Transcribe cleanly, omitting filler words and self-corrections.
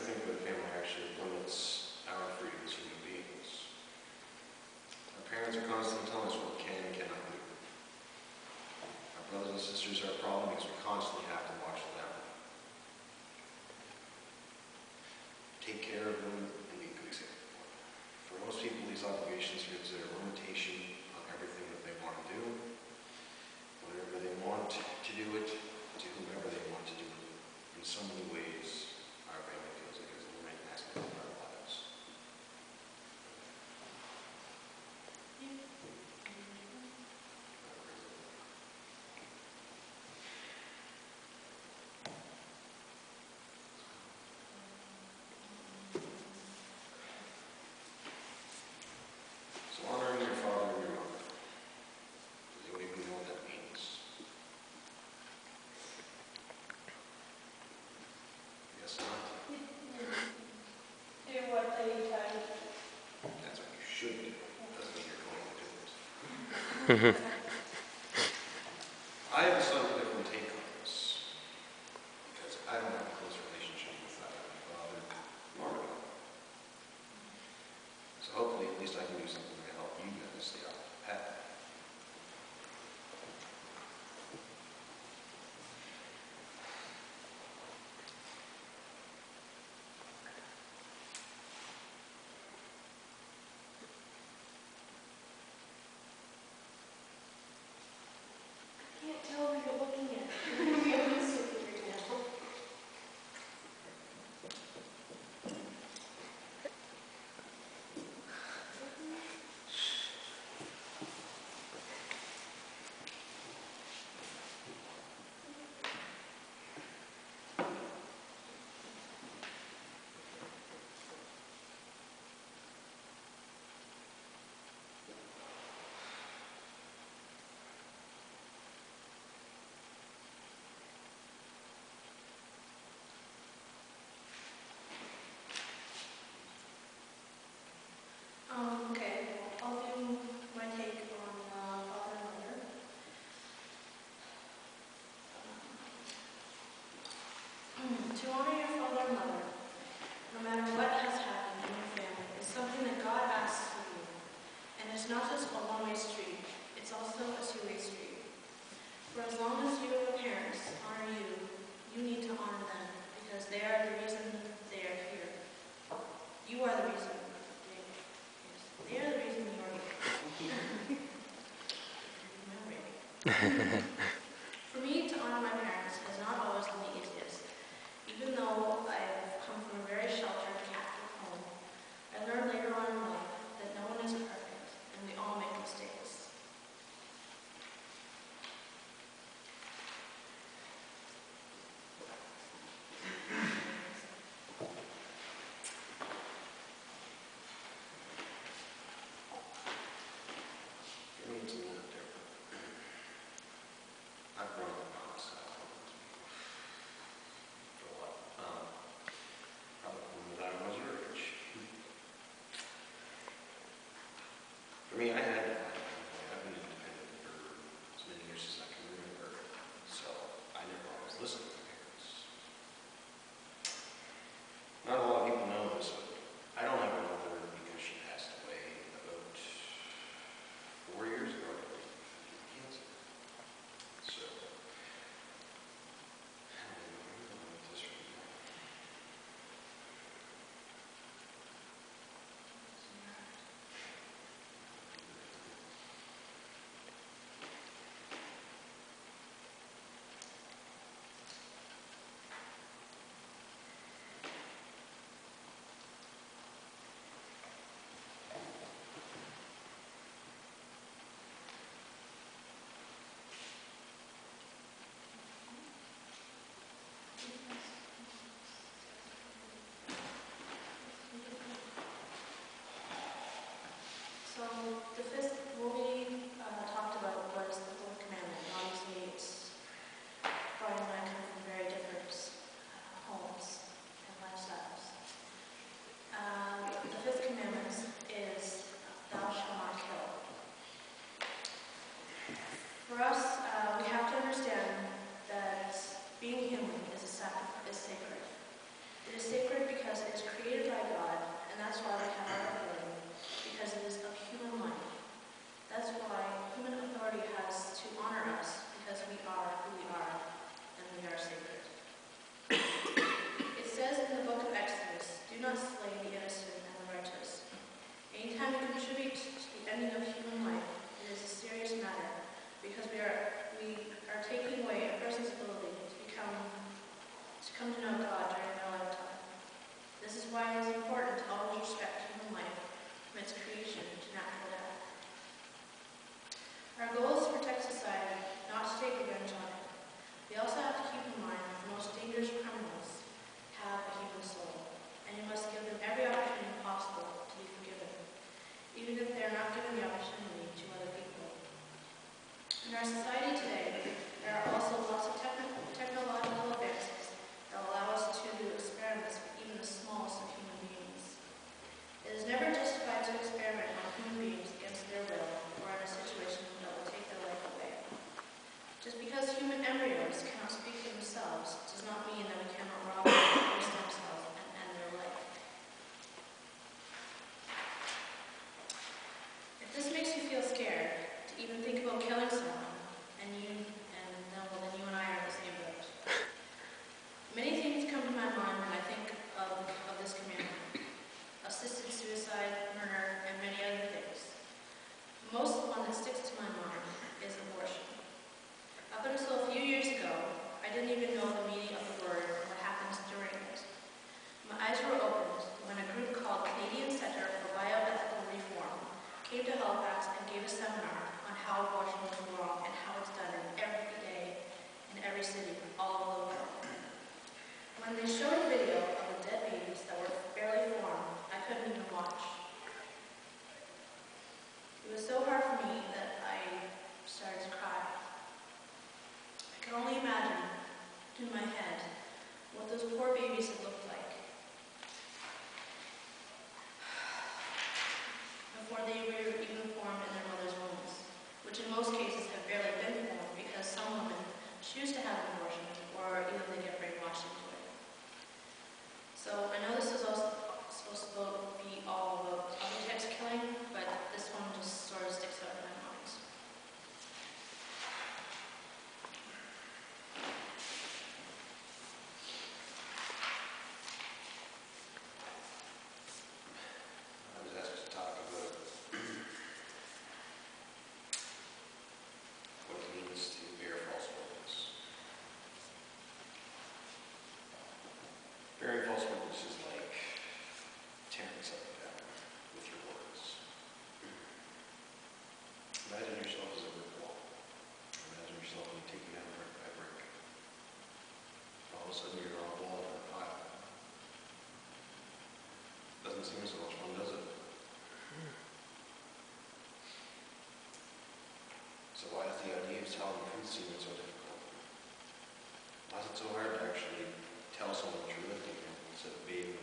think that family actually limits our freedom as human beings. Our parents are constantly telling us what we can and cannot do. Our brothers and sisters are a problem because we constantly have to watch them. Take care of them and be a good example. For most people, these obligations are considered a limitation on everything that they want to do. Whenever they want to do it, to whomever they want to do it. In so many ways, our family feels like it's a limiting aspect of our lives. So honoring your father and your mother. Does anyone even know what that means? Yes, not. Do what they tell you. That's what you should do. Doesn't mean you're going to do it. I have a slightly different take on this because I don't have a close relationship with either my father nor my mother. So hopefully, at least I can do something to help you guys stay off the path. I can't tell who you're looking at. You're really super right now. Okay, I'll do my take on father and mother. To honor your father and mother, no matter what has happened in your family, is something that God asks of you. And it's not just a one-way street, it's also a two-way street. For as long as your parents honor you, you need to honor them, because they are the reason they are here. You are the reason. They are the reason you are here. For me, to honor my parents has not always been the easiest. Even though I've come from a very sheltered Catholic home, I learned later on in life that no one is perfect, and we all make mistakes. For me, it's a little bit different. because it is created by God, and that's why we have our authority, because it is of human life. That's why human authority has to honor us, because we are who we are, and we are sacred. It says in the book of Exodus, "Do not slay the innocent and the righteous." Anytime we contribute to the ending of human life, it is a serious matter, because we are taking away a person's ability to come to know God during their lifetime. This is why it is important to always respect human life from its creation to natural death. Our goal is to protect society, not to take revenge on it. We also have to keep in mind that the most dangerous criminals have a human soul, and you must give them every opportunity possible to be forgiven, even if they are not given the opportunity to other people. In our society today, there are also lots of technological advances that allow us to do experiments with even the smallest of human beings. It is never justified to experiment on human beings against their will or in a situation that will take their life away. Just because human embryos cannot speak for themselves does not mean that we cannot rob them of their stem cells and end their life. If this makes you feel scared to even think about killing someone, then you and I are in the same boat. Many things come to my mind when I think of this commandment: assisted suicide, murder, and many other things. The most one that sticks to my mind is abortion. Up until a few years ago, I didn't even know the meaning of the word and what happens during it. My eyes were opened when a group called Canadian Center for Bioethical Reform came to Halifax and gave a seminar on how abortion was wrong and how it's done every day in every city all over the world. When they showed a video of the dead babies that were barely formed, I couldn't even watch. It was so hard for me that I started to cry. I can only imagine in my head what those poor babies had looked like before they were even formed in their mother's wombs, which in most cases have barely been formed because some women choose to have an abortion or even they get brainwashed into it. So I know this is also supposed to be all about object killing, but this one just sort of sticks out in my mind. I was asked to talk about what it means to bear false witness. Bearing false witness is like tearing something down with your words. Imagine yourself as a brick wall. Imagine yourself being taken down brick by brick. All of a sudden you're on a wall in a pile. Doesn't seem so much fun, does it? So why does the idea of telling the truth seem so difficult? Why is it so hard to actually tell someone the truth instead of being